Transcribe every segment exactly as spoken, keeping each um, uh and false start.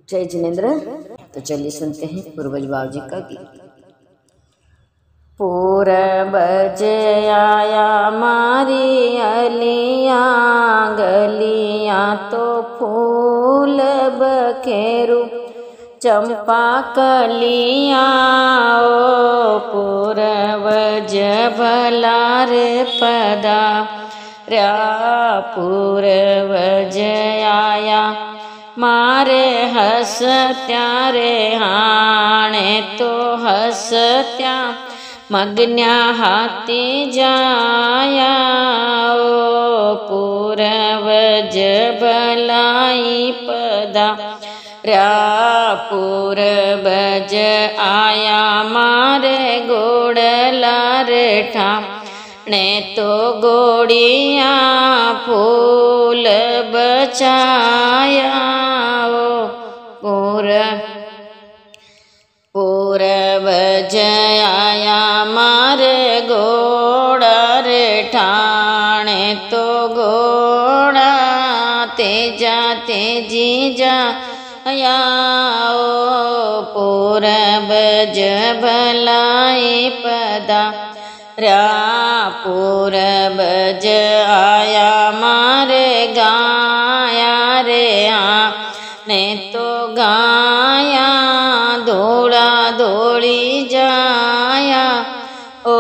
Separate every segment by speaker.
Speaker 1: जय जिनेन्द्र। तो चलिए सुनते हैं पूर्वज बाबू जी का गीत। पूर्वज आया मारी अलियाँ गलियाँ तो फूल बखेरू चंपा कलियाँ। ओ पूर्वज भला रे पदा रा पूर्वज आया मारे हसत्या रे हाणे तो हसत्या मग्न्या हाथी जाया। ओ पूर्वज भलाई पदा रा पूर्वज आया मारे गोड़ला रे ठाणे तो गोड़िया फूल बचाया। ओ पूर पूर्वज आया मारे गोड़ा रे ठाणे तो गोड़ा तेजा तेजी जा या। ओ पूर्वज भलाई पदा रा पूर्वज आया मारे गाया रे आने तो गाया धोड़ा धोड़ी जाया। ओ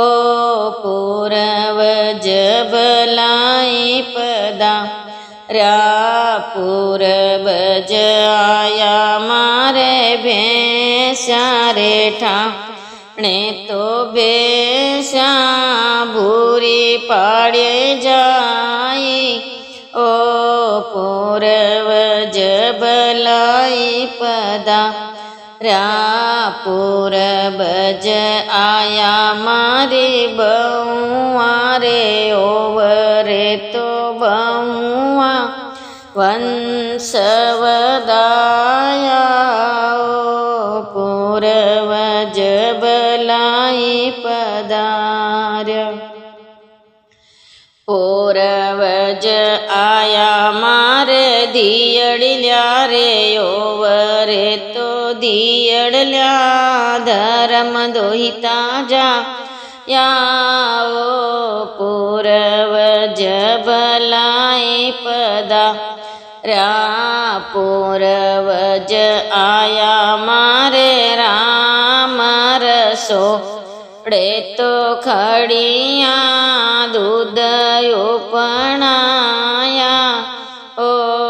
Speaker 1: पूर्वज भलाई पदा रा पूर्वज आया मारे भैंसा रे ठाणे तो भैंसा भूरी पाड़े जाई। ओ पूर्वज भलाई पदा रा पूर्वज आया मारी बहुआ रे ओवरे तो बहुआ वंश वदाया। ओ पूर्वज भलाई पदार्य पूर्वज आया मारे दियड़ल्या रे ओवरे तो दियड़ल्या धर्म दोहिता जा या। ओ पूर्वज भलाई पदा रा पूर्वज आया मारे राम रसो ड़े तो खड़िया दूध उपनाया। ओ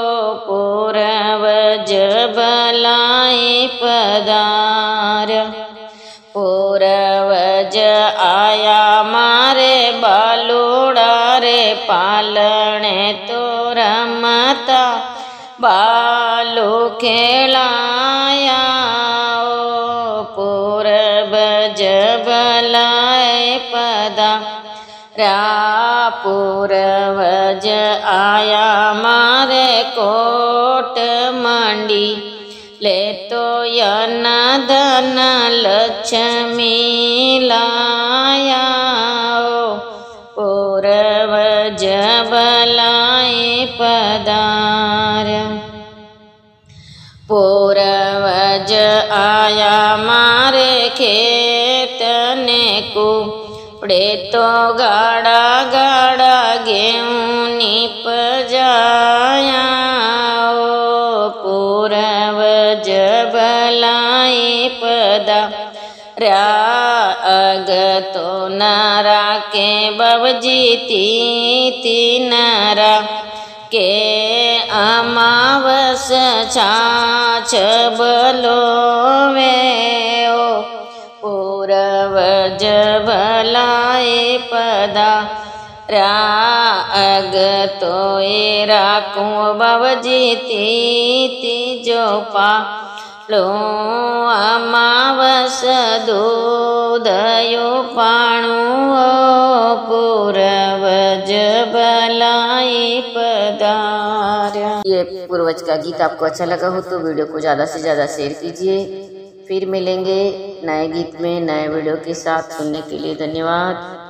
Speaker 1: पूर्वज भलाई पदार्य पूर्वज आया मारे बालोड़ा रे पालने तो रमता बालो खेलाया। ओ पूर्वज भलाई पदा रा पूर्वज आया मारे कोट मंडी ले तो यन धन लक्ष्मी लाया। ओ पूर्वज भलाई पदार्य पूर्वज आया मारे खेत ने कुपड़े तो गाड़ा गाड़ा गेहूँ निप जाया। ओ पूर्वज भलाई पदा रा अग तो नारा के बबजी ती नारा के अमावस छाछ बलो वे। ओ पूर्वज भलाई पदा रा अग तो ए राखू बबजी ती जो पा लो अमावस दूधयो पाणु। ओ पूर्वज भलाई पदार्य। ये पूर्वज का गीत आपको अच्छा लगा हो तो वीडियो को ज़्यादा से ज़्यादा शेयर कीजिए। फिर मिलेंगे नए गीत में नए वीडियो के साथ। सुनने के लिए धन्यवाद।